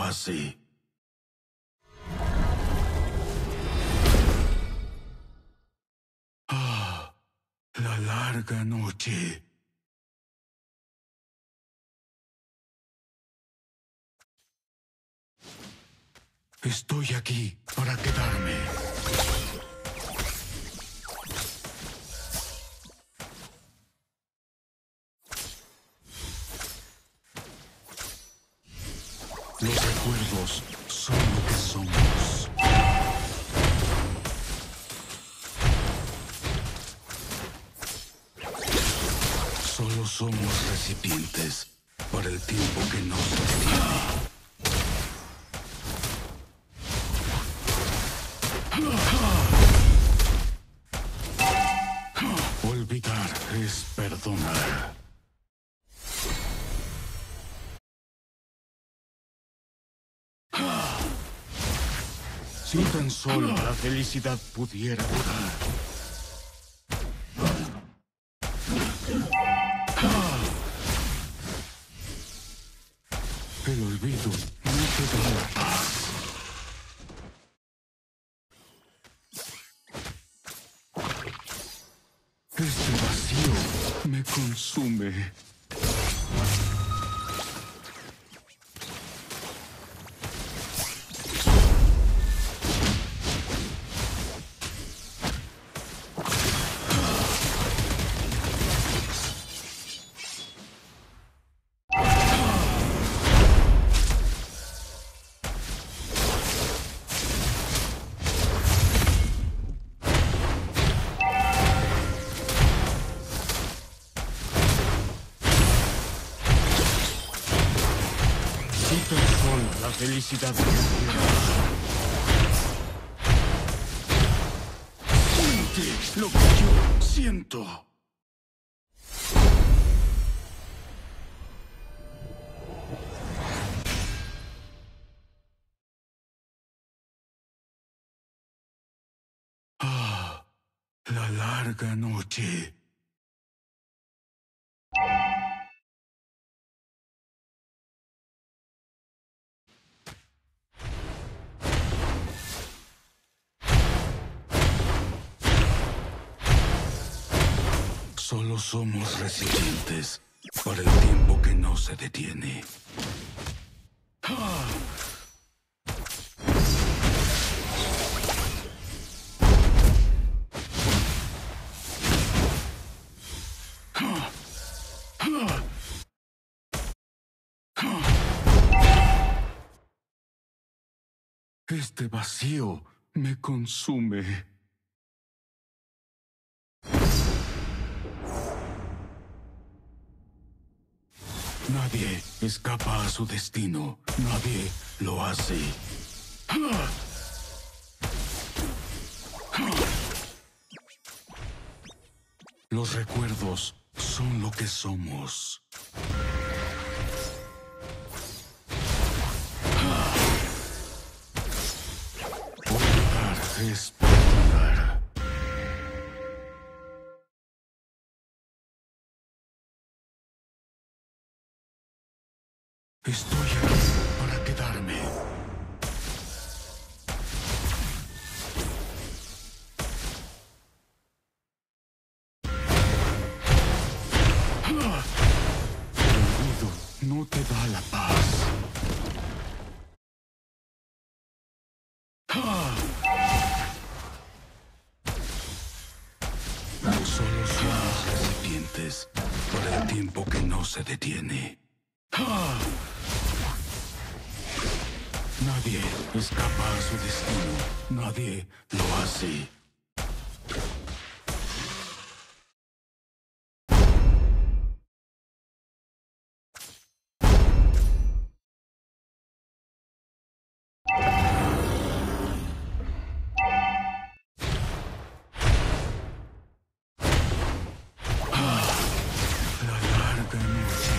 hace. Ah, la larga noche. Estoy aquí para quedarme. Los recuerdos son lo que somos. Solo somos recipientes para el tiempo que nos detiene. Olvidar es perdonar. Si tan solo la felicidad pudiera durar. El olvido no te da la paz. Este vacío me consume. Si tan solo la felicidad pudiera. Siente lo que yo siento. Ah, la larga noche. Solo somos recipientes para el tiempo que no se detiene. Este vacío me consume. Nadie escapa a su destino. Nadie lo hace. Los recuerdos son lo que somos. Olvidar es perdonar. Estoy aquí para quedarme. El olvido no te da la paz. Solo somos recipientes para el tiempo que no se detiene. Nadie escapa a su destino. Nadie lo hace. La larga noche.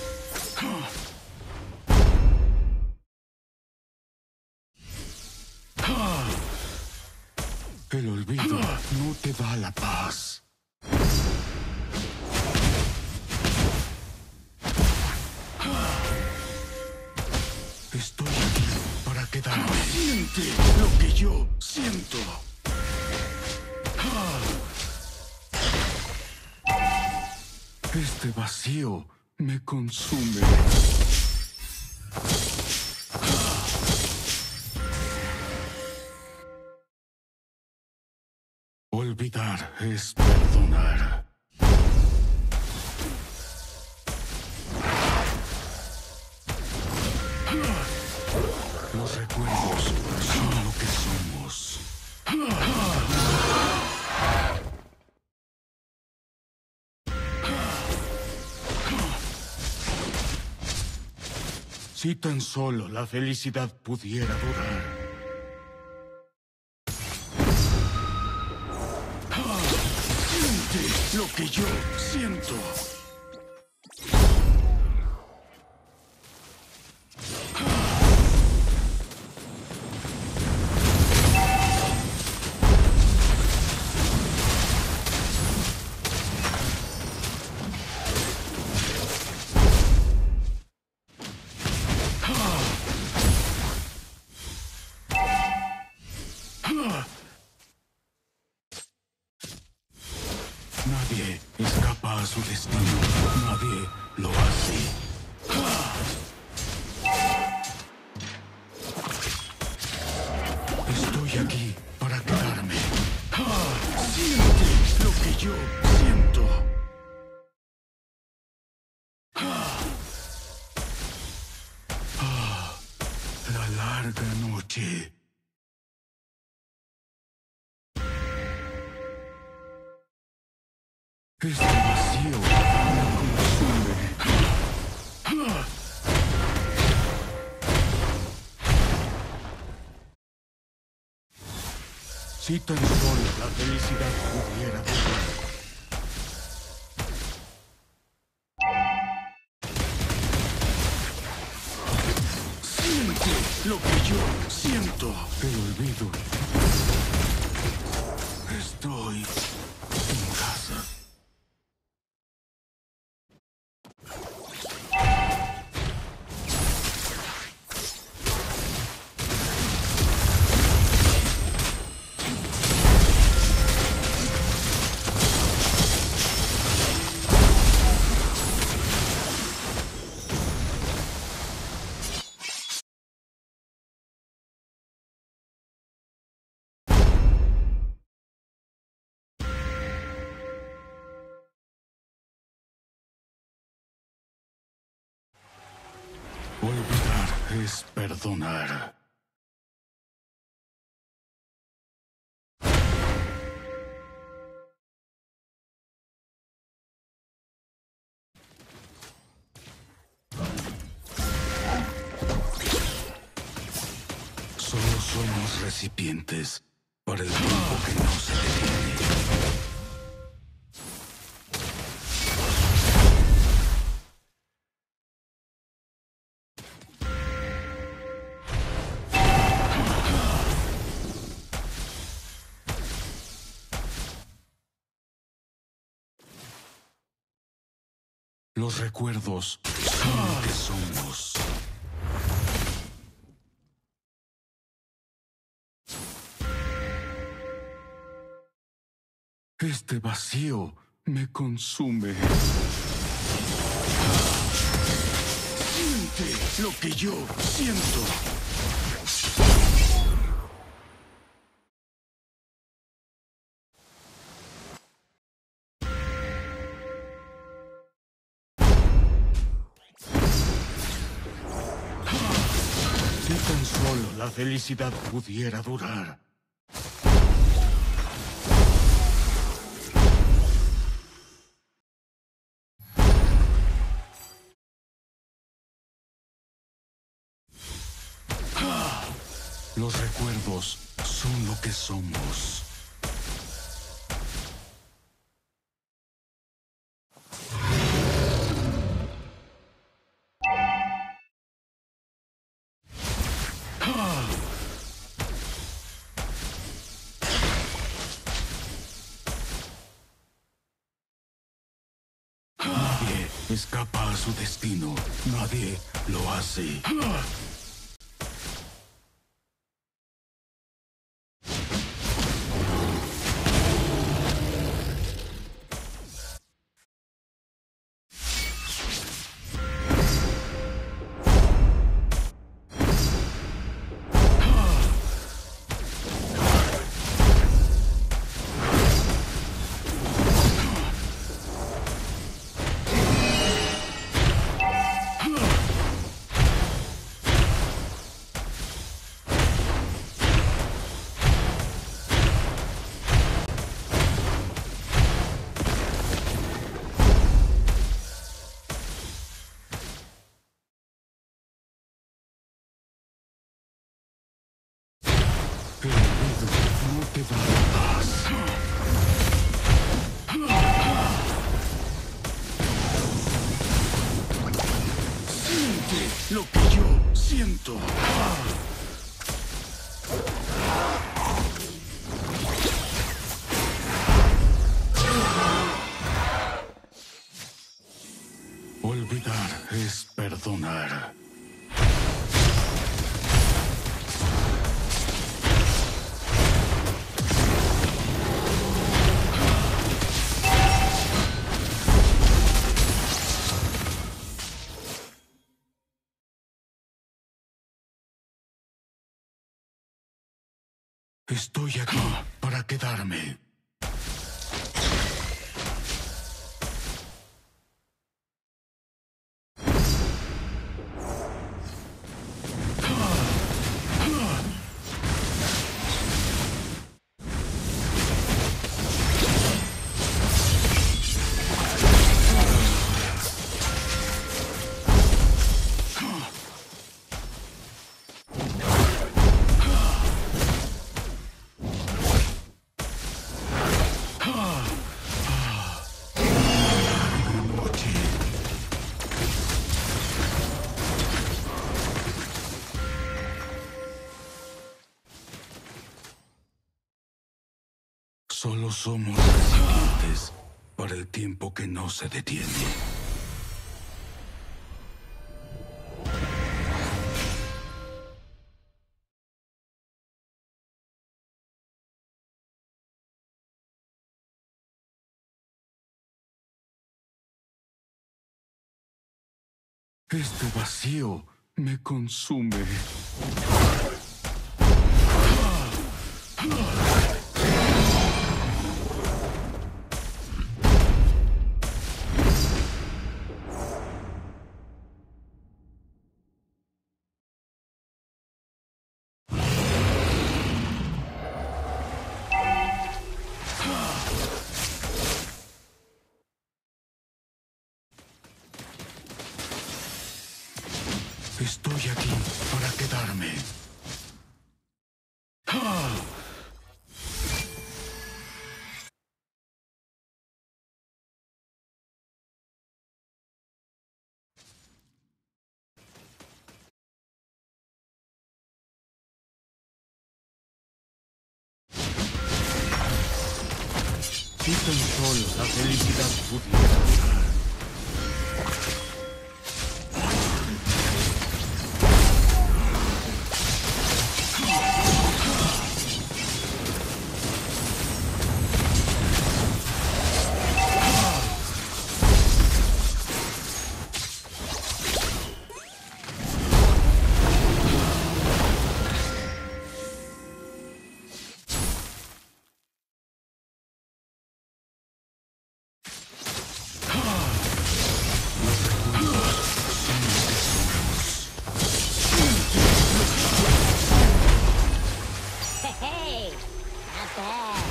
El olvido no te da la paz. Estoy aquí Siente lo que yo siento. Este vacío me consume. Olvidar es perdonar. Los recuerdos son lo que somos. Si tan solo la felicidad pudiera durar. Siente lo que yo siento. Nadie escapa a su destino. Nadie lo hace. Estoy aquí para quedarme. Siente lo que yo siento. La larga noche. Este vacío me consume. Si tan solo la felicidad pudiera durar. Siente lo que yo siento. El olvido. Estoy en casa. Olvidar es perdonar. Solo somos recipientes para el tiempo que no se detiene. Los recuerdos son lo que somos. Este vacío me consume. Siente lo que yo siento. Si tan solo la felicidad pudiera durar. Los recuerdos son lo que somos. Nadie escapa a su destino. Nadie lo hace. siento. Olvidar es perdonar. Estoy aquí para quedarme. Solo somos recipientes para el tiempo que no se detiene. Este vacío me consume. Estoy aquí para quedarme. Si tan solo la felicidad pudiera durar. Hey, not bad.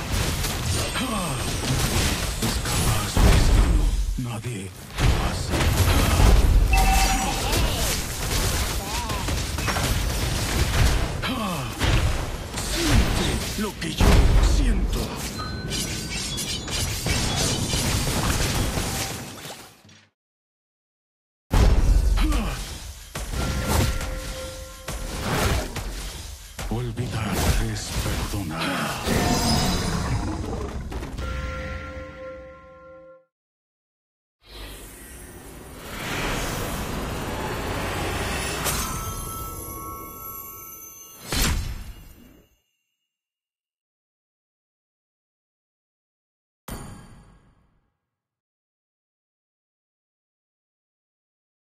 Escapas, destino. Nadie hace. Siente lo que yo siento. Olvidar es perdonar.